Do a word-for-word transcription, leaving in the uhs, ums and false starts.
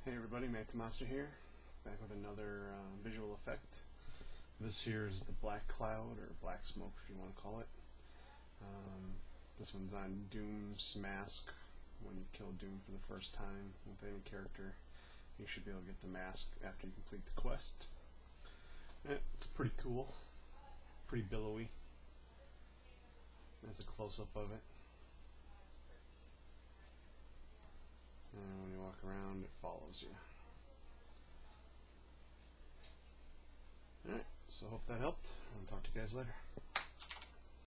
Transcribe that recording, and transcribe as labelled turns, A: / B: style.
A: Hey everybody, Master here, back with another uh, visual effect. This here is the black cloud, or black smoke if you want to call it. Um, this one's on Doom's mask. When you kill Doom for the first time with any character, you should be able to get the mask after you complete the quest. And it's pretty cool, pretty billowy. That's a close-up of it. And when you walk around, it follows you. Alright, so I hope that helped. I'll talk to you guys later.